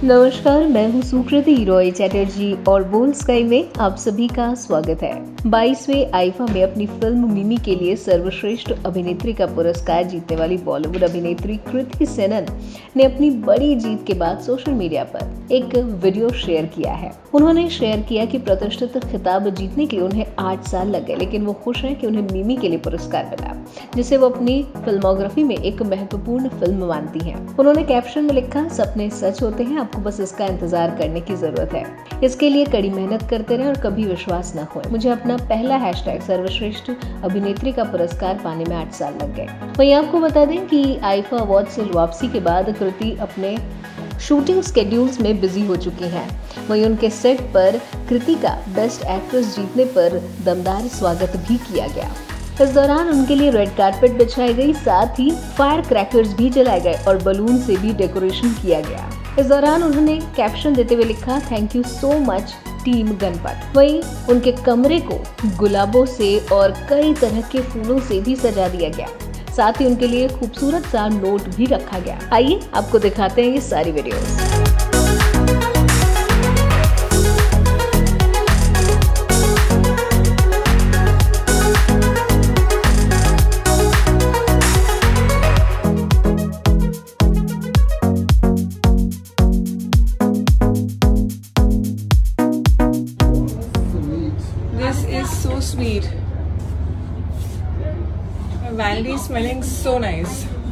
नमस्कार, मैं हूँ सुकृति रॉय चैटर्जी और बोल्ड स्काई में आप सभी का स्वागत है। 22वें आईफा में अपनी फिल्म मिमी के लिए सर्वश्रेष्ठ अभिनेत्री का पुरस्कार जीतने वाली बॉलीवुड अभिनेत्री कृति सेनन ने अपनी बड़ी जीत के बाद सोशल मीडिया पर एक वीडियो शेयर किया है। उन्होंने शेयर किया कि प्रतिष्ठित खिताब जीतने के लिए उन्हें 8 साल लग गए, लेकिन वो खुश हैं कि उन्हें मिमी के लिए पुरस्कार मिला, जिसे वो अपनी फिल्मोग्राफी में एक महत्वपूर्ण फिल्म मानती हैं। उन्होंने कैप्शन में लिखा, सपने सच होते हैं, आपको बस इसका इंतजार करने की जरूरत है। इसके लिए कड़ी मेहनत करते रहें और कभी विश्वास न खोएं। मुझे अपना पहला हैशटैग सर्वश्रेष्ठ अभिनेत्री का पुरस्कार पाने में 8 साल लग गए। वहीं आपको बता दें कि आईफा अवार्ड से वापसी के बाद कृति अपने शूटिंग स्केड्यूल्स में बिजी हो चुकी हैं। वहीं उनके सेट पर कृति का बेस्ट एक्ट्रेस जीतने पर दमदार स्वागत भी किया गया। इस दौरान उनके लिए रेड कार्पेट बिछाई गई, साथ ही फायर क्रैकर्स भी जलाए गए और बलून से भी डेकोरेशन किया गया। इस दौरान उन्होंने कैप्शन देते हुए लिखा, thank you so much team Ganapath. वहीं उनके कमरे को गुलाबों से और कई तरह के फूलों से भी सजा दिया गया। साथ ही उनके लिए खूबसूरत सा नोट भी रखा गया। आइए आपको दिखाते हैं ये सारी videos. This is so sweet. Vanity smelling so nice.